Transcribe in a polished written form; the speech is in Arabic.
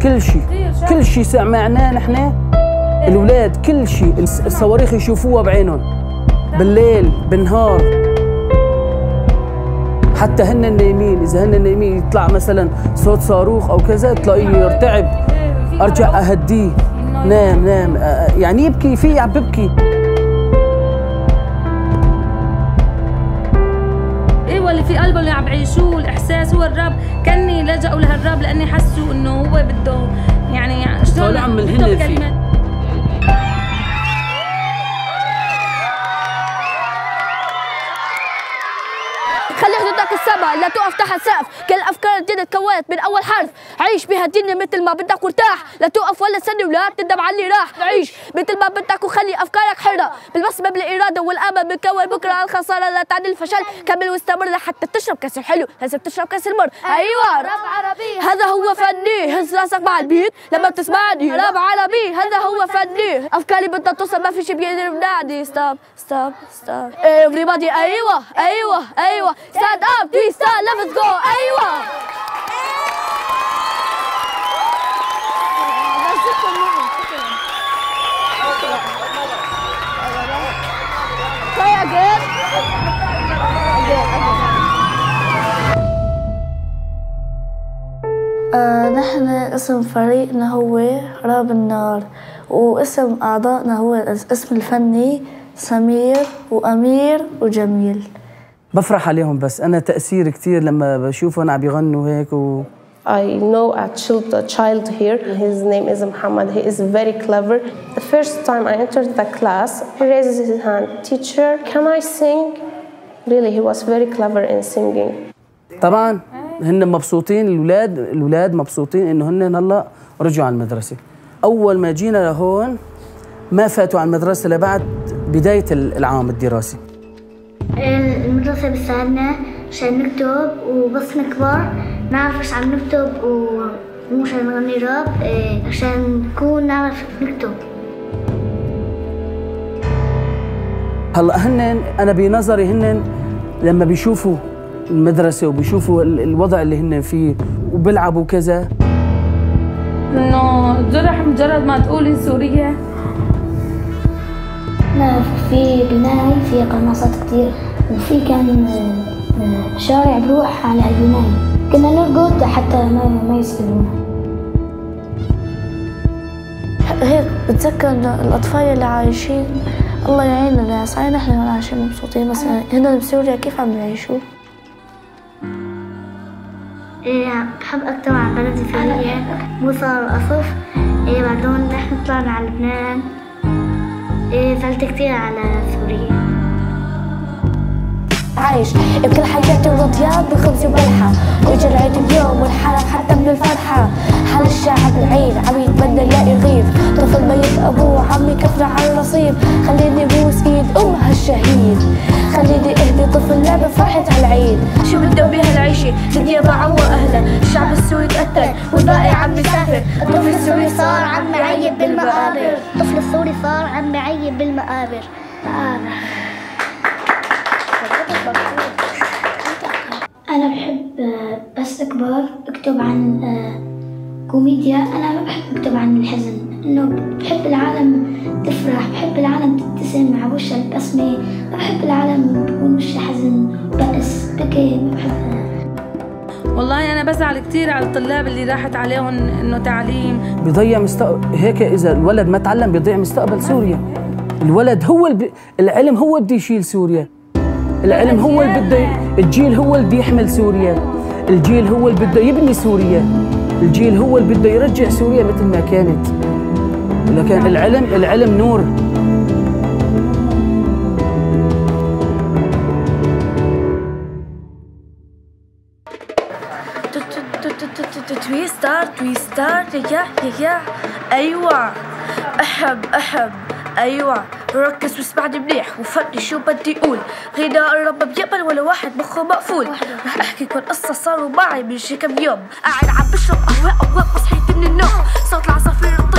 كل شيء سمعناه نحن الأولاد، كل شيء الصواريخ يشوفوها بعينهم بالليل بالنهار، حتى هن نايمين. إذا هن نايمين يطلع مثلا صوت صاروخ أو كذا تلاقيه يرتعب، أرجع أهديه، نام يعني يبكي فيه، عم ببكي. اللي في قلبه اللي عم بعيشوه الإحساس هو الراب، كاني لجأوا لهالراب لأني حسوا إنه هو بده يعني شلون طالع من الهن فيه. خلي حدودك السما لا توقف تحت سقف، كل الافكار الجديده تكونت من اول حرف، عيش بها الدنيا مثل ما بدك وارتاح، لا توقف ولا ثانيه ولا تندم على اللي راح، عيش مثل ما بدك وخلي افكارك حره، بالبسمه بالاراده والامل بنكون بكره، الخساره لا تعني الفشل، كمل واستمر لحتى تشرب كاس الحلو، لازم تشرب كاس المر. ايوه راب عربي هذا هو فني، هز راسك مع البيت لما بتسمعني، راب عربي هذا هو فني، افكاري بدها توصل ما في شيء بيقدر يمنعني. ستوب ستوب ستوب everybody. ايوه stand up twist let's go. ايوه نحن اسم فريقنا هو راب النار، واسم أعضائنا هو الاسم الفني سمير وأمير وجميل. بفرح عليهم، بس أنا تأثير كتير لما بشوفهم عم بيغنوا هيك I know a child here. His name is Muhammad. He is very clever. The first time I entered the class, he raised his hand. Teacher, can I sing? Really, he was very clever in singing. طبعا هن مبسوطين، الأولاد مبسوطين إنه هن هلا رجعوا على المدرسة. أول ما جينا لهون ما فاتوا على المدرسة لبعد بداية العام الدراسي. المدرسة بتساعدنا عشان نكتب، وبس نكبر نعرف ايش عم نكتب، ومو عشان نغني راب، عشان نكون نعرف نكتب. هلا أنا بنظري هن لما بيشوفوا المدرسة وبيشوفوا الوضع اللي هن فيه وبيلعبوا كذا، إنه جرح مجرد ما تقولي سوريا. في بناية في قناصات كتير، وفي كان شارع بروح على هالبناية، كنا نرقد حتى ما يسألونا. هيك بتذكر الأطفال اللي عايشين، الله يعين الناس، صحيح نحن عايشين مبسوطين، بس هنا بسوريا كيف عم يعيشوا؟ بحب أكتب عن بلدي سوريا، موسى والقصف. بعدين نحن طلعنا على لبنان، زعلت كتير على سوريا. عايش بكل حياتي ورضيان بخبز وملحة، وجا العيد اليوم والحرق حتى من الفرحة، حال الشعب العيد عم يتمنى يلاقي رغيف، طفل ميت أبوه عم يكفر على الرصيف، خليني بوس إيد أمها الشهيد، خليني أهدي طفل لعبة فرحة هالعيد. شو بدهم بهالعيشة دنيا بعوى أهلا، الشعب السوري تقتل والباقي عم يسافر، الطفل السوري صار عم يعيب بالمقابر، الطفل السوري صار عم يعيب بالمقابر. أنا بحب بس أكبر أكتب عن كوميديا. أنا ما بحب أكتب عن الحزن، إنه بحب العالم تفرح، بحب العالم تبتسم على وشها البسمة، ما بحب العالم بكون وشها حزن بأس بكي، ما بحبها. والله أنا بزعل كتير على الطلاب اللي راحت عليهم إنه تعليم بيضيع مستقبل. هيك إذا الولد ما تعلم بيضيع مستقبل سوريا. الولد هو العلم هو بده يشيل سوريا، العلم هو اللي بده، الجيل هو اللي بده يحمل سوريا، الجيل هو اللي بده يبني سوريا، الجيل هو اللي بده يرجع سوريا مثل ما كانت. لكن العلم نور. تويستار يا ايوه احب ايوه ركز واسمعني مليح وفكر شو بدي اقول. غناء الرب بيقبل ولا واحد مخه مقفول. رح احكي كل قصه صاروا معي من شي كم يوم. قاعد عم بشرب قهوه وصحيت من النوم، صوت العصافير